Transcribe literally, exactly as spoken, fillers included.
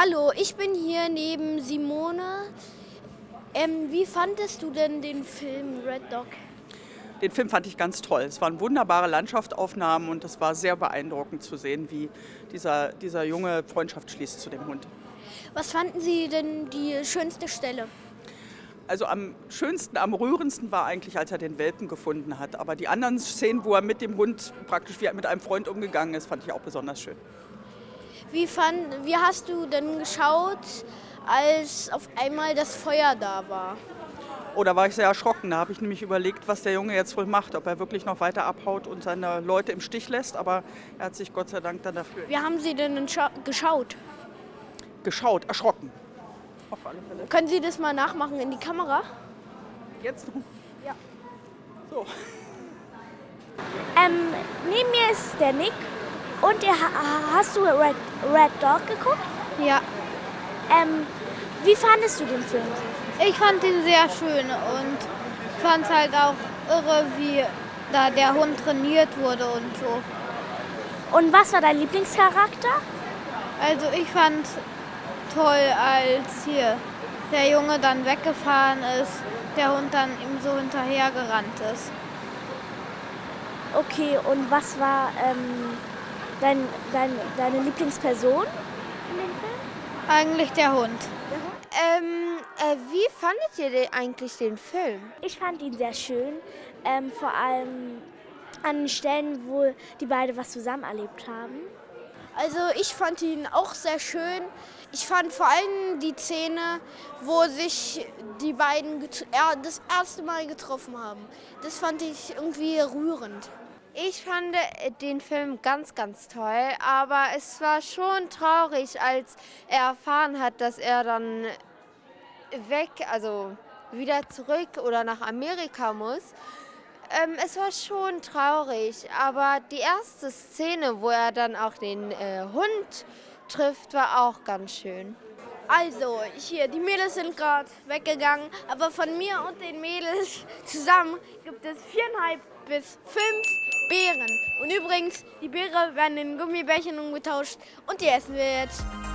Hallo, ich bin hier neben Simone. Ähm, wie fandest du denn den Film Red Dog? Den Film fand ich ganz toll. Es waren wunderbare Landschaftsaufnahmen und es war sehr beeindruckend zu sehen, wie dieser, dieser Junge Freundschaft schließt zu dem Hund. Was fanden Sie denn die schönste Stelle? Also am schönsten, am rührendsten war eigentlich, als er den Welpen gefunden hat. Aber die anderen Szenen, wo er mit dem Hund praktisch wie mit einem Freund umgegangen ist, fand ich auch besonders schön. Wie, fand, wie hast du denn geschaut, als auf einmal das Feuer da war? Oh, da war ich sehr erschrocken. Da habe ich nämlich überlegt, was der Junge jetzt wohl macht. Ob er wirklich noch weiter abhaut und seine Leute im Stich lässt. Aber er hat sich Gott sei Dank dann dafür Wie haben Sie denn geschaut? geschaut, erschrocken. Auf alle Fälle. Können Sie das mal nachmachen in die Kamera? Jetzt? Ja. So. Ähm, neben mir ist der Nick. Und der, hast du Red, Red Dog geguckt? Ja. Ähm, wie fandest du den Film? Ich fand ihn sehr schön und fand es halt auch irre, wie da der Hund trainiert wurde und so. Und was war dein Lieblingscharakter? Also ich fand toll, als hier der Junge dann weggefahren ist, der Hund dann ihm so hinterhergerannt ist. Okay, und was war ähm, dein, dein, deine Lieblingsperson in dem Film? Eigentlich der Hund. Ähm, äh, wie fandet ihr den, eigentlich den Film? Ich fand ihn sehr schön, ähm, vor allem an den Stellen, wo die beiden was zusammen erlebt haben. Also ich fand ihn auch sehr schön. Ich fand vor allem die Szene, wo sich die beiden das erste Mal getroffen haben. Das fand ich irgendwie rührend. Ich fand den Film ganz, ganz toll, aber es war schon traurig, als er erfahren hat, dass er dann weg, also wieder zurück oder nach Amerika muss. Ähm, es war schon traurig, aber die erste Szene, wo er dann auch den äh, Hund trifft, war auch ganz schön. Also, hier, die Mädels sind gerade weggegangen, aber von mir und den Mädels zusammen gibt es viereinhalb bis fünf Beeren. Und übrigens, die Beeren werden in Gummibärchen umgetauscht und die essen wir jetzt.